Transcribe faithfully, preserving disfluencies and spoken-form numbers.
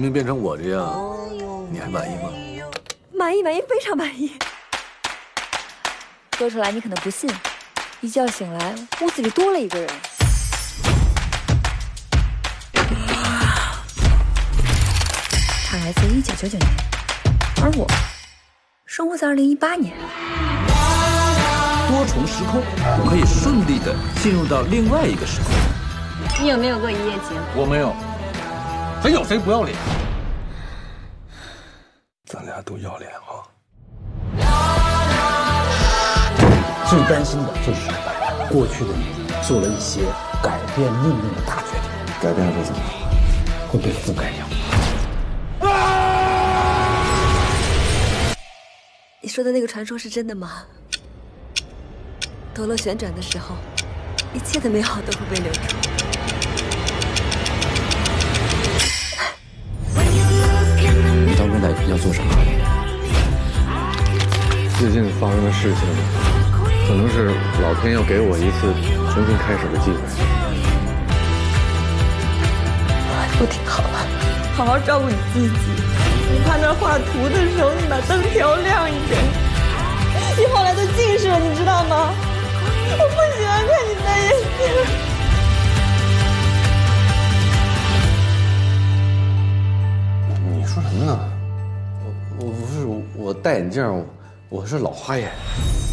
明变成我这样，你还满意吗？ 满意，满意，非常满意。说出来你可能不信，一觉醒来，屋子里多了一个人。他来自一九九九年，而我生活在二零一八年。 多重时空，我可以顺利的进入到另外一个时空。 你有没有过一夜情？ 我没有，谁有谁不要脸。咱俩都要脸啊！ 最担心的就是过去的你做了一些改变命运的大决定， 改变了会怎么样？ 会被覆盖掉。 你说的那个传说是真的吗？陀螺旋转的时候，一切的美好都会被留住。 你到未来要做什么？ 最近发生的事情，可能是老天要给我一次重新开始的机会。 不挺好了，好好照顾你自己。你趴那画图的时候，你把灯调亮一点。你后来都近视了，你知道吗？我不喜欢看你戴眼镜。 你说什么呢？我我不是我戴眼镜，我是老花眼。